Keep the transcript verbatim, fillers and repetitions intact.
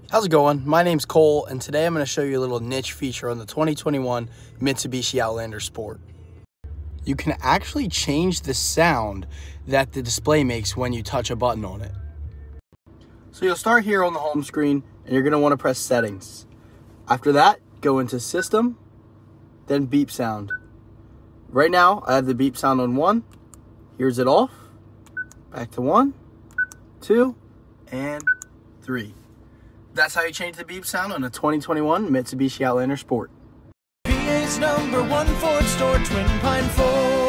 How's it going? My name's Cole, and today I'm going to show you a little niche feature on the twenty twenty-one Mitsubishi Outlander Sport. You can actually change the sound that the display makes when you touch a button on it. So you'll start here on the home screen, and you're going to want to press Settings. After that, go into System, then Beep Sound. Right now, I have the beep sound on one. Here's it off. Back to one, two, and three. That's how you change the beep sound on a twenty twenty-one Mitsubishi Outlander Sport. P A's number one Ford store, Twin Pine Ford.